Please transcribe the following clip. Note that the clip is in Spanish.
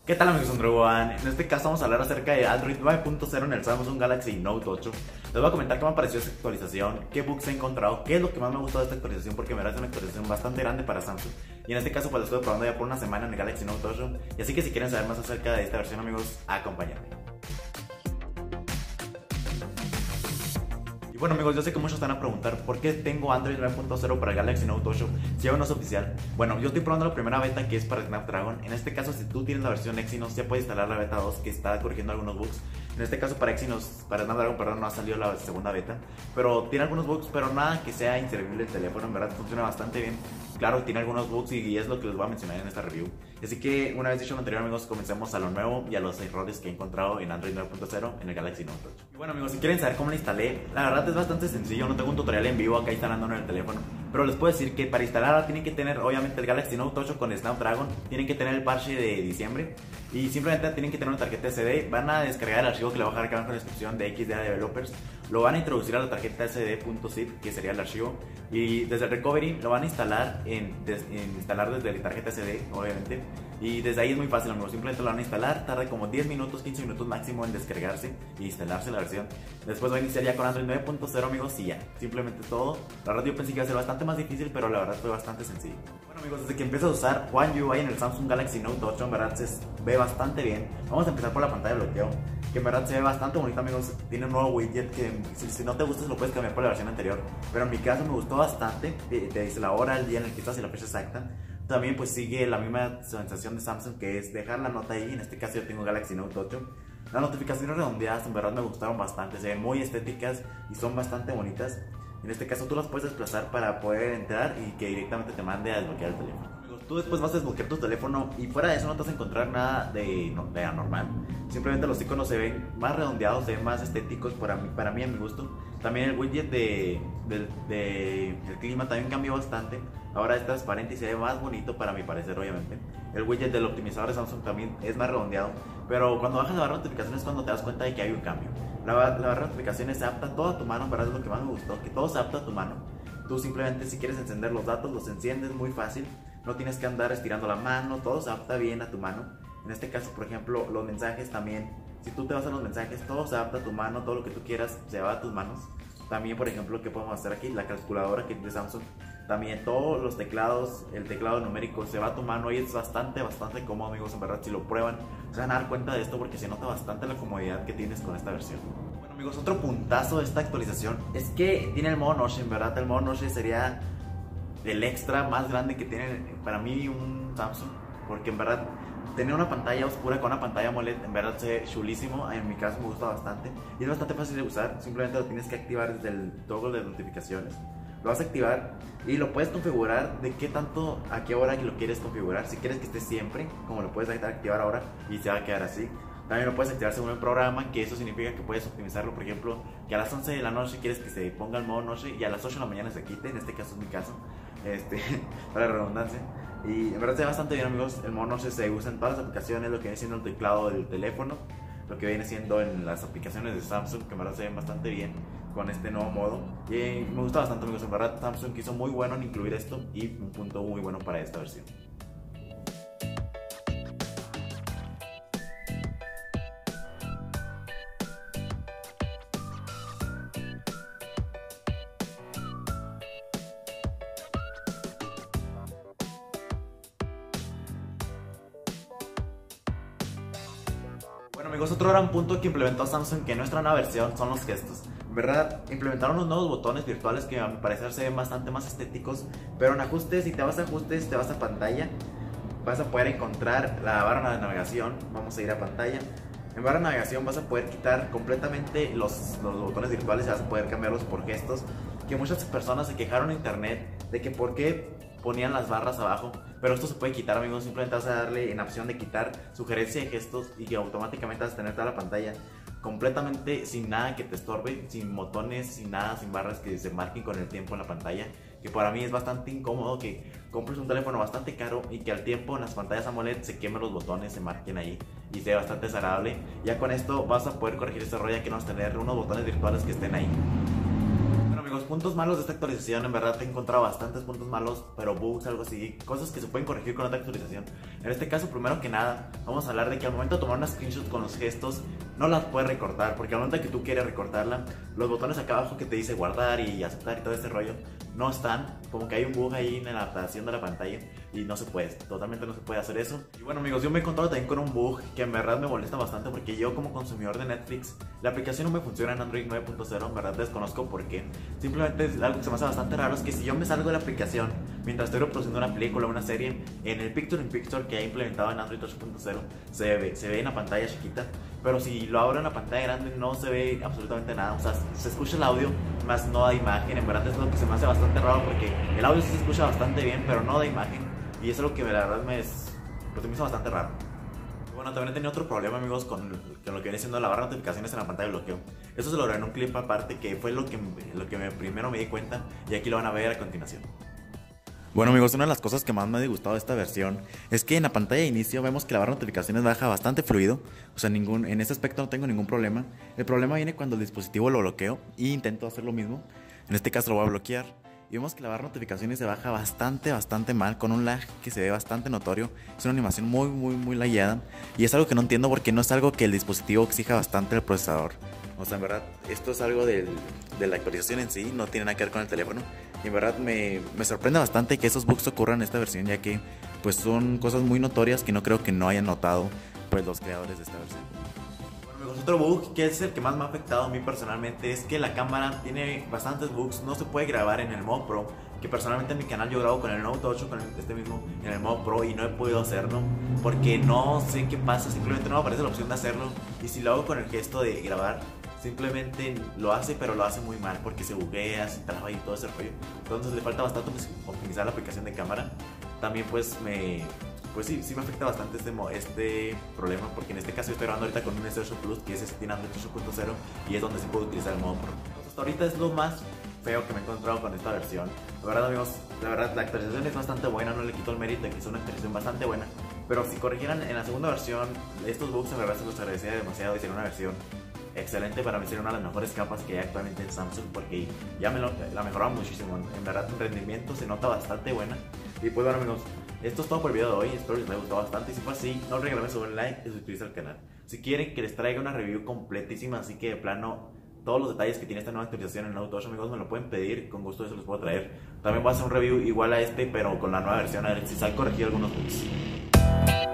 ¿Qué tal amigos de One? En este caso vamos a hablar acerca de Android 9.0 en el Samsung Galaxy Note 8. Les voy a comentar qué me pareció esta actualización, qué bugs he encontrado, qué es lo que más me ha gustado de esta actualización, porque me parece una actualización bastante grande para Samsung. Y en este caso pues lo estuve probando ya por una semana en el Galaxy Note 8. Y así que si quieren saber más acerca de esta versión amigos, acompáñenme. Y bueno amigos, yo sé que muchos están a preguntar por qué tengo Android 9.0 para el Galaxy Note 8 si aún no es oficial. Bueno, yo estoy probando la primera beta que es para Snapdragon. En este caso, si tú tienes la versión Exynos, ya puedes instalar la beta 2 que está corrigiendo algunos bugs. En este caso para Snapdragon, perdón, no ha salido la segunda beta, pero tiene algunos bugs, pero nada que sea inservible el teléfono, en verdad funciona bastante bien. Claro, tiene algunos bugs y es lo que les voy a mencionar en esta review. Así que una vez dicho lo anterior amigos, comencemos a lo nuevo y a los errores que he encontrado en Android 9.0 en el Galaxy Note 8. Y bueno amigos, si quieren saber cómo la instalé, la verdad es bastante sencillo, no tengo un tutorial en vivo acá instalando en el teléfono. Pero les puedo decir que para instalarla tienen que tener obviamente el Galaxy Note 8 con Snapdragon, tienen que tener el parche de diciembre y simplemente tienen que tener una tarjeta SD. Van a descargar el archivo que le voy a dejar acá abajo en la descripción de XDA Developers, lo van a introducir a la tarjeta SD.zip, que sería el archivo, y desde el recovery lo van a instalar instalar desde la tarjeta SD obviamente. Y desde ahí es muy fácil amigos, simplemente lo van a instalar, tarda como 10 minutos, 15 minutos máximo en descargarse e instalarse la versión. Después va a iniciar ya con Android 9.0 amigos y ya, simplemente todo. La verdad yo pensé que iba a ser bastante más difícil, pero la verdad fue bastante sencillo. Bueno amigos, desde que empiezo a usar One UI en el Samsung Galaxy Note 8 en verdad se ve bastante bien. Vamos a empezar por la pantalla de bloqueo, que en verdad se ve bastante bonito amigos. Tiene un nuevo widget que si no te gusta lo puedes cambiar por la versión anterior, pero en mi caso me gustó bastante. Te dice la hora, el día en el que estás y la fecha exacta. También pues sigue la misma sensación de Samsung, que es dejar la nota ahí. En este caso yo tengo Galaxy Note 8. Las notificaciones redondeadas en verdad me gustaron bastante, se ven muy estéticas y son bastante bonitas. En este caso tú las puedes desplazar para poder entrar y que directamente te mande a desbloquear el teléfono. Tú después vas a desbloquear tu teléfono y fuera de eso no te vas a encontrar nada de anormal. Simplemente los iconos se ven más redondeados, se ven más estéticos para mí a mi gusto. También el widget del clima también cambió bastante. Ahora es transparente y se ve más bonito para mi parecer obviamente. El widget del optimizador de Samsung también es más redondeado. Pero cuando bajas la barra de notificaciones es cuando te das cuenta de que hay un cambio. La barra de notificaciones se adapta todo a tu mano, ¿verdad? Es lo que más me gustó, que todo se adapta a tu mano. Tú simplemente si quieres encender los datos, los enciendes muy fácil. No tienes que andar estirando la mano, todo se adapta bien a tu mano. En este caso, por ejemplo, los mensajes también. Si tú te vas a los mensajes, todo se adapta a tu mano, todo lo que tú quieras se va a tus manos. También, por ejemplo, ¿qué podemos hacer aquí? La calculadora que es de Samsung. También todos los teclados, el teclado numérico se va a tu mano y es bastante cómodo amigos. En verdad, si lo prueban, se van a dar cuenta de esto porque se nota bastante la comodidad que tienes con esta versión. Bueno amigos, otro puntazo de esta actualización es que tiene el modo noche. En verdad, el modo noche sería el extra más grande que tiene para mí un Samsung, porque en verdad tener una pantalla oscura con una pantalla AMOLED en verdad se ve chulísimo. En mi caso me gusta bastante y es bastante fácil de usar. Simplemente lo tienes que activar desde el toggle de notificaciones. Lo vas a activar y lo puedes configurar de qué tanto, a qué hora que lo quieres configurar. Si quieres que esté siempre, como lo puedes activar ahora y se va a quedar así. También lo puedes activar según el programa, que eso significa que puedes optimizarlo. Por ejemplo, que a las 11 de la noche quieres que se ponga el modo noche y a las 8 de la mañana se quite. En este caso es mi caso, para la redundancia. Y en verdad se ve bastante bien amigos. El modo noche se usa en todas las aplicaciones, lo que viene siendo el teclado del teléfono, lo que viene siendo en las aplicaciones de Samsung, que en verdad se ven bastante bien con este nuevo modo. Y me gusta bastante amigos, en verdad Samsung quiso muy bueno en incluir esto y un punto muy bueno para esta versión. Bueno amigos, otro gran punto que implementó Samsung que no es una versión son los gestos. En verdad, implementaron unos nuevos botones virtuales que a mi parecer se ven bastante más estéticos. Pero en ajustes, si te vas a ajustes, te vas a pantalla, vas a poder encontrar la barra de navegación. Vamos a ir a pantalla. En barra de navegación vas a poder quitar completamente los botones virtuales y vas a poder cambiarlos por gestos. Que muchas personas se quejaron en internet de que por qué ponían las barras abajo, pero esto se puede quitar amigos. Simplemente vas a darle en la opción de quitar sugerencia de gestos y que automáticamente vas a tener toda la pantalla completamente sin nada que te estorbe, sin botones, sin nada, sin barras que se marquen con el tiempo en la pantalla, que para mí es bastante incómodo que compres un teléfono bastante caro y que al tiempo en las pantallas AMOLED se quemen los botones, se marquen ahí y sea bastante desagradable. Ya con esto vas a poder corregir ese error, ya que no vas a tener unos botones virtuales que estén ahí. amigos, puntos malos de esta actualización. En verdad he encontrado bastantes puntos malos, pero bugs, algo así, cosas que se pueden corregir con otra actualización. En este caso, primero que nada, vamos a hablar de que al momento de tomar una screenshot con los gestos, no las puedes recortar, porque al momento que tú quieres recortarla, los botones acá abajo que te dice guardar y aceptar y todo ese rollo, no están, como que hay un bug ahí en la adaptación de la pantalla y no se puede, totalmente no se puede hacer eso. Y bueno amigos, yo me he encontrado también con un bug que en verdad me molesta bastante, porque yo como consumidor de Netflix, la aplicación no me funciona en Android 9.0, en verdad desconozco por qué. Simplemente es algo que se me hace bastante raro, es que si yo me salgo de la aplicación mientras estoy reproduciendo una película o una serie, en el Picture in Picture que he implementado en Android 8.0 se ve en la pantalla chiquita, pero si lo abro en la pantalla grande no se ve absolutamente nada. O sea, se escucha el audio, más no da imagen. En verdad es lo que se me hace bastante raro, porque el audio sí se escucha bastante bien, pero no da imagen, y eso es lo que la verdad me hizo bastante raro. Bueno, también he tenido otro problema amigos con lo que viene siendo la barra de notificaciones en la pantalla de bloqueo. Eso se lo grabé en un clip aparte, que fue lo que primero me di cuenta, y aquí lo van a ver a continuación. Bueno amigos, una de las cosas que más me ha disgustado de esta versión es que en la pantalla de inicio vemos que la barra de notificaciones baja bastante fluido. O sea, en ese aspecto no tengo ningún problema. El problema viene cuando el dispositivo lo bloqueo y intento hacer lo mismo. En este caso lo voy a bloquear y vemos que la barra de notificaciones se baja bastante mal, con un lag que se ve bastante notorio. Es una animación muy lagueada, y es algo que no entiendo porque no es algo que el dispositivo exija bastante del procesador. O sea, en verdad, esto es algo de la actualización en sí, no tiene nada que ver con el teléfono. Y en verdad me sorprende bastante que esos bugs ocurran en esta versión, ya que pues son cosas muy notorias que no creo que no hayan notado pues los creadores de esta versión. Bueno amigos, otro bug que es el que más me ha afectado a mí personalmente es que la cámara tiene bastantes bugs. No se puede grabar en el modo Pro, que personalmente en mi canal yo grabo con el Note 8, con este mismo, en el modo Pro, y no he podido hacerlo porque no sé qué pasa, simplemente no me aparece la opción de hacerlo. Y si lo hago con el gesto de grabar, simplemente lo hace, pero lo hace muy mal porque se buguea, se traba y todo ese rollo. Entonces le falta bastante optimizar la aplicación de cámara. También pues sí me afecta bastante este problema, porque en este caso estoy grabando ahorita con un S8 Plus, que ese tiene Android 8.0 y es donde se puede utilizar el modo Pro. Entonces hasta ahorita es lo más feo que me he encontrado con esta versión. La verdad amigos, la actualización es bastante buena, no le quito el mérito de que es una actualización bastante buena, pero si corrigieran en la segunda versión estos bugs, en verdad se los agradecería demasiado, y sería una versión excelente. Para mí sería una de las mejores capas que hay actualmente en Samsung, porque ya la mejoraron muchísimo. En verdad el rendimiento se nota bastante buena. Y pues bueno amigos, esto es todo por el video de hoy, espero que les haya gustado bastante, y si fue así, no olviden regalarme un like y suscribirse al canal. Si quieren que les traiga una review completísima, así que de plano todos los detalles que tiene esta nueva actualización en Note 8 amigos, me lo pueden pedir, con gusto eso los puedo traer. También voy a hacer un review igual a este, pero con la nueva versión, a ver si sale corregido algunos bugs.